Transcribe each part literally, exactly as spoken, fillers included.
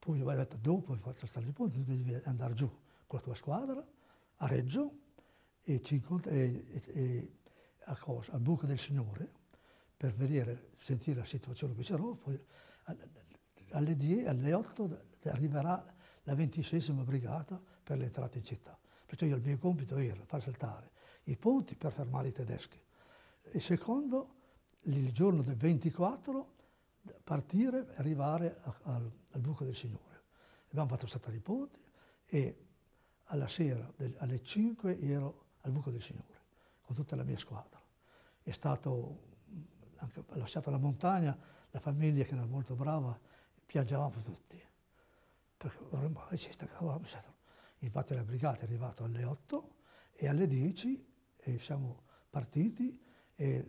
Poi mi ha detto, dopo faccio stare i ponti, tu devi andare giù con la tua squadra a Reggio e, ci incontri, e, e, e a cosa? Al Buco del Signore per vedere, sentire la situazione che c'era. Poi alle, dieci, alle otto arriverà la ventiseiesima brigata per l'entrata in città. Perciò io il mio compito era far saltare i ponti per fermare i tedeschi. E secondo, il giorno del ventiquattro, partire e arrivare a, al, al Buco del Signore. Abbiamo fatto saltare i ponti e alla sera, del, alle cinque, ero al Buco del Signore con tutta la mia squadra. È stato, anche lasciato la montagna, la famiglia che era molto brava, piangevamo tutti, perché ormai ci staccavamo. Infatti la brigata è arrivata alle otto e alle dieci e siamo partiti e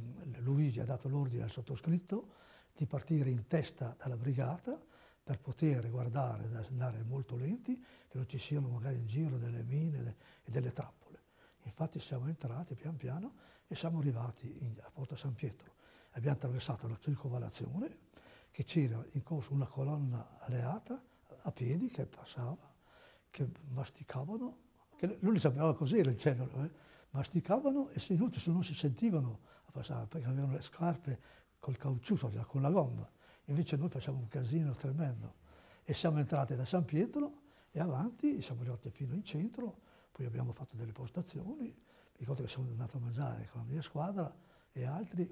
Luigi ha dato l'ordine al sottoscritto di partire in testa dalla brigata per poter guardare, andare molto lenti, che non ci siano magari in giro delle mine e delle trappole. Infatti siamo entrati pian piano e siamo arrivati in, a Porta San Pietro. Abbiamo attraversato la circovalazione, che c'era in corso una colonna alleata a piedi che passava, che masticavano, che lui sapeva cos'era il cielo, eh? Masticavano e se non, non si sentivano a passare, perché avevano le scarpe col caucciù, con la gomma. Invece noi facciamo un casino tremendo. E siamo entrati da San Pietro e avanti, siamo arrivati fino in centro, poi abbiamo fatto delle postazioni. Mi ricordo che siamo andati a mangiare con la mia squadra e altri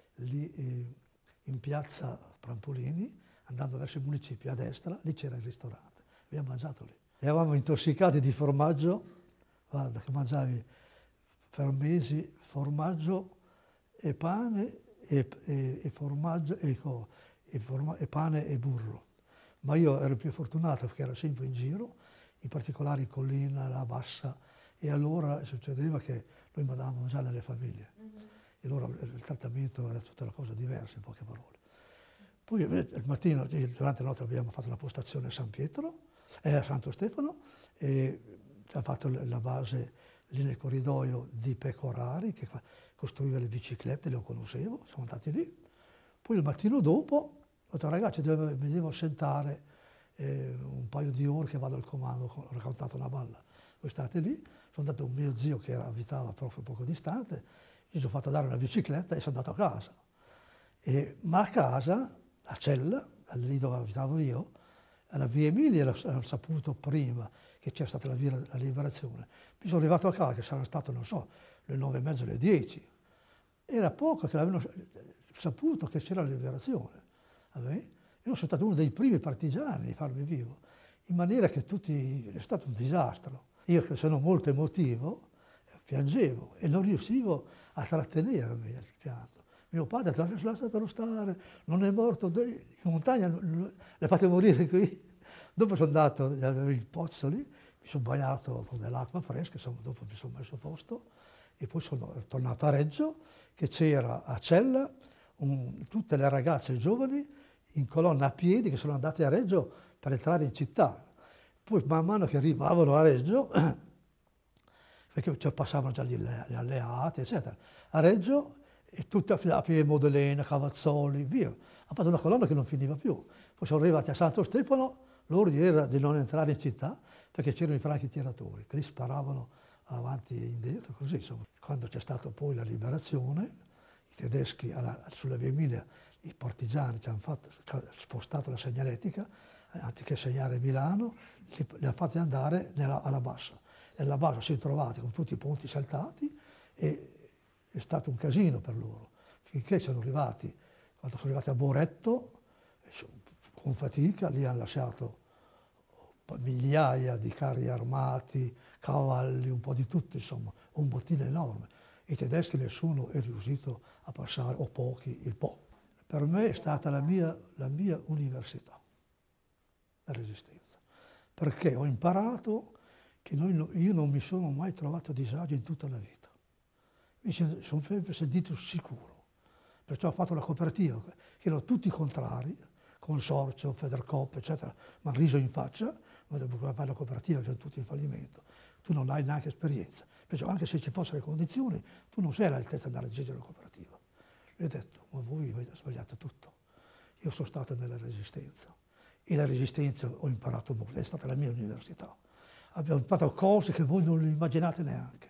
lì eh, in piazza Prampolini, andando verso i municipi a destra, lì c'era il ristorante. Abbiamo mangiato lì. Eravamo intossicati di formaggio, guarda che mangiavi per mesi formaggio e pane e, e, e formaggio e, e, forma, e pane e burro. Ma io ero più fortunato perché ero sempre in giro, in particolare in collina, la bassa, e allora succedeva che noi mandavamo a mangiare nelle famiglie. Mm-hmm. E allora il trattamento era tutta una cosa diversa, in poche parole. Poi il mattino, durante la notte abbiamo fatto la postazione a San Pietro, eh, a Santo Stefano, e abbiamo fatto la base lì nel corridoio di Pecorari, che costruiva le biciclette, le conoscevo, siamo andati lì. Poi il mattino dopo ho detto ragazzi, mi devo assentare eh, un paio di ore che vado al comando, ho raccontato una balla. Voi state lì, sono andato a un mio zio che era, abitava proprio poco distante, gli sono fatto dare una bicicletta e sono andato a casa. E, ma a casa, a Cella, lì dove abitavo io, alla via Emilia l'ho saputo prima che c'era stata la, via, la liberazione. Mi sono arrivato a casa, che sarà stato, non so, le nove e mezza, le dieci. Era poco che l'avevano saputo che c'era la liberazione. Io sono stato uno dei primi partigiani a farmi vivo, in maniera che tutti, è stato un disastro. Io che sono molto emotivo, piangevo e non riuscivo a trattenermi il pianto. Mio padre ha detto, lasciatelo stare, non è morto, in montagna le fate morire qui. Dopo sono andato, avevo il pozzo lì, mi sono bagnato con dell'acqua fresca, insomma, dopo mi sono messo a posto e poi sono tornato a Reggio, che c'era a Cella un, tutte le ragazze giovani in colonna a piedi che sono andate a Reggio per entrare in città. Poi man mano che arrivavano a Reggio, perché cioè, passavano già gli, gli alleati, eccetera, a Reggio e tutte a piedi, Modena, Cavazzoli, via. Ha fatto una colonna che non finiva più. Poi sono arrivati a Santo Stefano, l'ordine era di non entrare in città perché c'erano i franchi tiratori, che li sparavano avanti e indietro, così insomma. Quando c'è stata poi la liberazione, i tedeschi alla, sulla via Emilia, i partigiani ci hanno fatto, spostato la segnaletica, anziché segnare Milano, li, li hanno fatti andare nella, alla bassa. Nella bassa si sono trovati con tutti i ponti saltati e è stato un casino per loro, finché sono arrivati, quando sono arrivati a Boretto, con fatica, lì hanno lasciato migliaia di carri armati, cavalli, un po' di tutto, insomma, un bottino enorme. I tedeschi nessuno è riuscito a passare, o pochi, il Po. Per me è stata la mia, la mia università, la Resistenza, perché ho imparato che noi, io non mi sono mai trovato a disagio in tutta la vita. Mi sono sempre sentito sicuro, perciò ho fatto la cooperativa, che erano tutti contrari, Consorzio, Federcoop, eccetera, mi hanno riso in faccia, ma dopo fare la cooperativa, sono tutti in fallimento, tu non hai neanche esperienza, perciò anche se ci fossero le condizioni, tu non sei all'altezza di andare a dirigere la cooperativa. Gli ho detto, ma voi avete sbagliato tutto, io sono stato nella Resistenza e la resistenza ho imparato molto, è stata la mia università. Abbiamo imparato cose che voi non le immaginate neanche.